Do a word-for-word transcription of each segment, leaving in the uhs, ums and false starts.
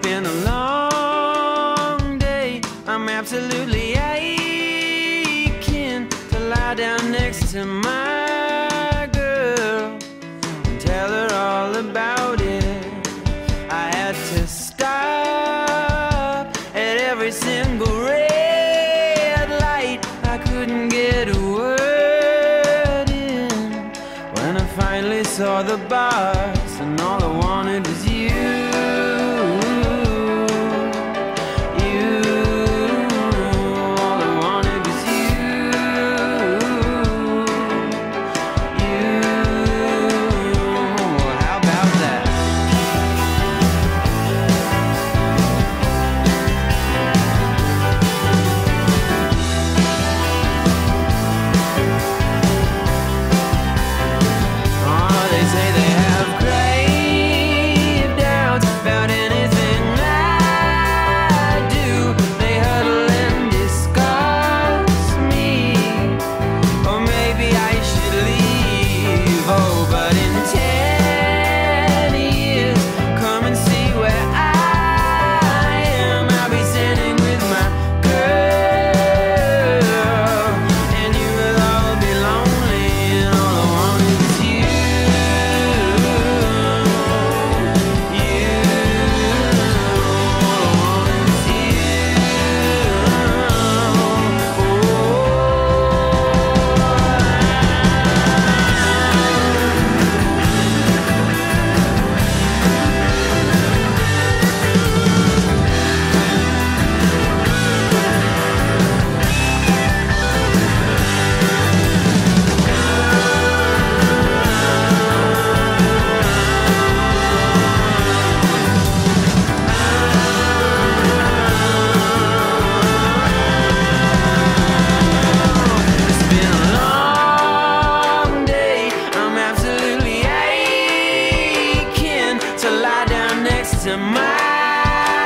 been a long day. I'm absolutely aching to lie down next to my girl and tell her all about it. I had to stop at every single red light. I couldn't get a word in when I finally saw the bars, and all I wanted was you.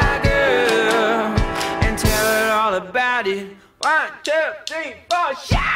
One, two, three, four, shout!